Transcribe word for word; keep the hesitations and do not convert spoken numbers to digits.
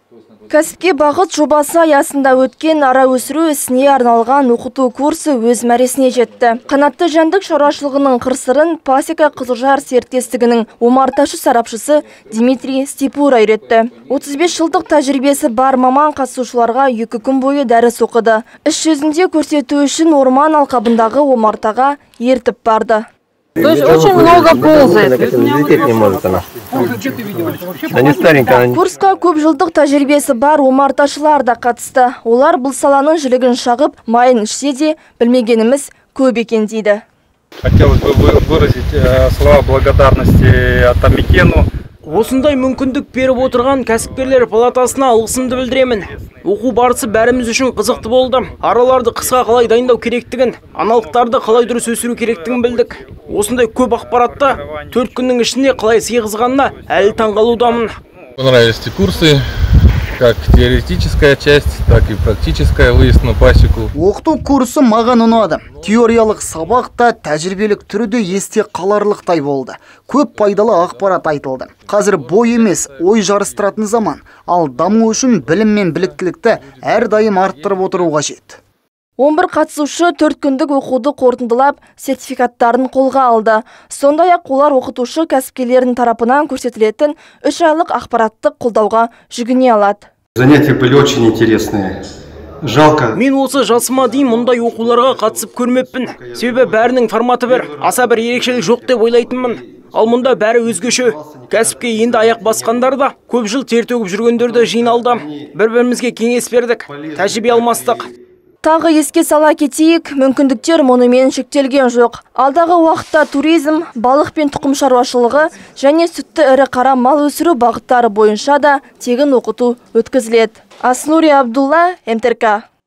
Кәсіпке бағыт жобасы аясында өткен ара өсіру ісіне арналған оқыту курсы өз мәресіне жетті. Қанатты жәндік шаруашылығының қыр-сырын Пасека Қызылжар серіктестігінің омарташы сарапшысы Дмитрий Степура үйретті. отыз бес жылдық тәжірибесі бар маман қатысушыларға екі күн бойы дәріс оқыды. Іс жүзінде көрсету үшін орман алқабындағы омартаға ертіп барды. То есть очень много ползает. Курсқа көп жылдық тәжірибесі бар омарташылар да қатысты. Олар бұл саланың жілігін шағып, майын ішсе де білмегеніміз көп екен дейді. Хотелось бы выразить слова благодарности Атамекену. Осындай мүмкіндік беріп отырған кәсіпкерлер палатасына алғысымды білдіремін. Оқу барысы бәріміз үшін қызықты болды. Араларды қысқа қалай дайындау керектігін, аналықтарды қалай дұрыс өсіру керектігін білдік. Осындай көп ақпаратта төрт күннің ішінде қалай сыйғызғанына әлі таңғалудамын. Понравились эти курсы, как теоретическая часть, так и практическая, выезд на пасеку. Оқыту курсы маған ұнады. Теориялық сабақта тәжірибелік түрде есте қаларлықтай болды. Көп пайдалы ақпарат айтылды. Қазір бой емес, ой жарыстыратын заман. Ал даму үшін білім мен біліктілікті әрдайым арттырып отыру қажет. он бір қатысушы төрт күндік оқуды қорытындылап, сертификаттарын қолға алды. Сондай-ақ олар оқытушы кәсіпкерлердің тарапынан көрсетілетін үш айлық ақпараттық қолдауға жүгіне алады. Занятия были очень интересные. Жалко. Мен осы жасыма дейін мұндай оқуларға қатысып көрмеппін. Себебі бәрінің форматы бір, аса бір ерекшелік жоқ деп ойлайтынмын. Ал мұнда бәрі өзгеше. Кәсіпке енді аяқ басқандар да, көп жыл тер төгіп жүргендерді жиналды. Бір-бірімізге кеңес бердік, тәжірибе алмастық. Тағы еске сала кетейік, мүмкіндіктер мұнымен шектелген жоқ. Алдағы уақытта туризм, балық пен тұқым шаруашылығы және сүтті ірі қара мал өсіру бағыттары бойынша да тегін оқыту өткізіледі. Аснури Абдулла, МТРК.